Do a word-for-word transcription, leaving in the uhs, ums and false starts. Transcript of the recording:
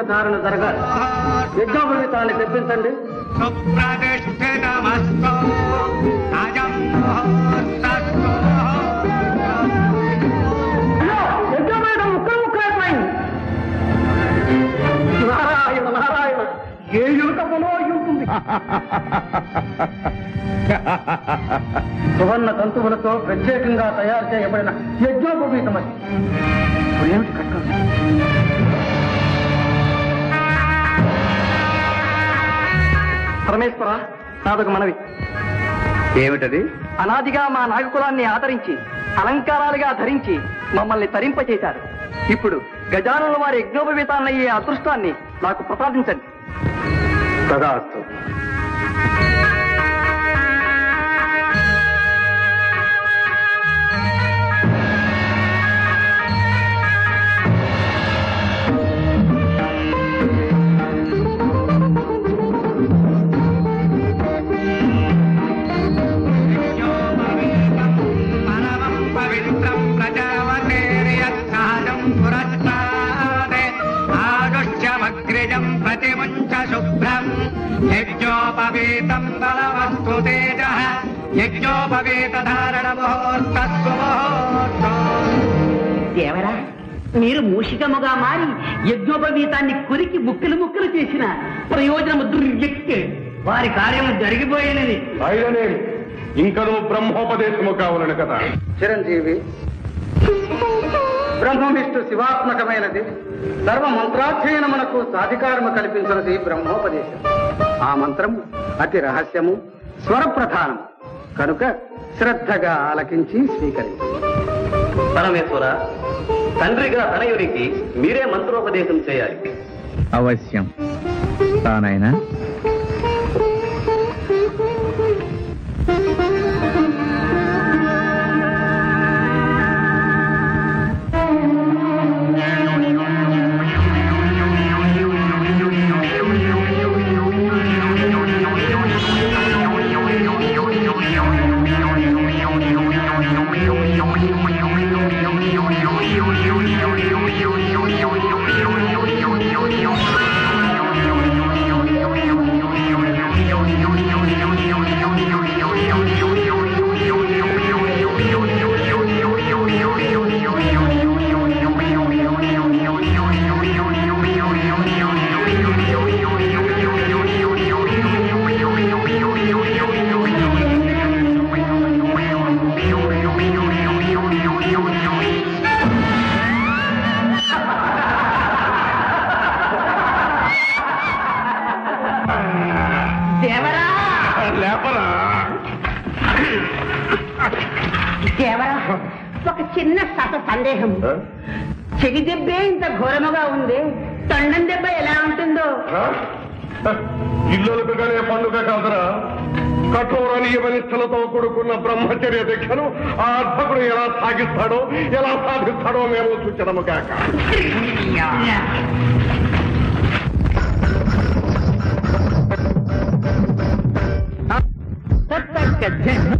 ధారణ జరగాలి. యజ్ఞోపవీతాన్ని తెప్పించండి. యజ్ఞోపవీతం ముక్కలు ముక్కలైపోయింది. నారాయణ నారాయణ, ఏ యువత పొలో ఉంటుంది. సువర్ణ తంతువులతో ప్రత్యేకంగా తయారు చేయబడిన యజ్ఞోపవీతం అది. ఏమిటి కట్టం? పరమేశ్వర, నాదొక మనవి. ఏమిటది? అనాదిగా మా నాగకులాన్ని ఆదరించి అలంకారాలుగా ధరించి మమ్మల్ని తరింపచేశారు. ఇప్పుడు గజానుల వారి యజ్ఞోపవీతాన్నయ్యే అదృష్టాన్ని నాకు ప్రసాదించండి. తదాస్తు. యజ్ఞోపవీతం బలవస్తు తేజ యజ్ఞోపవీత ధారణ ముహూర్తస్సు ముహూర్తం. దేవరా, మీరు మూషికముగా మారి యజ్ఞోపవీతాన్ని కురికి ముక్కలు ముక్కలు చేసిన ప్రయోజనము దుర్యక్తే. వారి కార్యము జరిగిపోయినది. అయిననే ఇంకనూ బ్రహ్మోపదేశము కావాలని కదా. చిరంజీవి, బ్రహ్మవిష్ణు శివాత్మకమైనది. సర్వ మంత్రాధ్యయనమునకు సాధికారము కల్పించినది బ్రహ్మోపదేశం. ఆ మంత్రము అతి రహస్యము, స్వరప్రధానము కనుక శ్రద్ధగా ఆలకించి స్వీకరించి. పరమేశ్వర, తండ్రిగా తనయునికి మీరే మంత్రోపదేశం చేయాలి. అవశ్యం. తానైనా ఒక చిన్న సత సందేహం. చెవి దెబ్బే ఇంత ఘోరముగా ఉంది, తొండం దెబ్బ ఎలా ఉంటుందో. ఇల్లులకు గనే పండుగ కాదురా. కఠోర నియమనిష్టలతో కూడుకున్న బ్రహ్మచర్య దీక్షను ఆ అర్భకుడు ఎలా సాగిస్తాడో, ఎలా సాధిస్తాడో మేము సూచనము కాక. జన్మ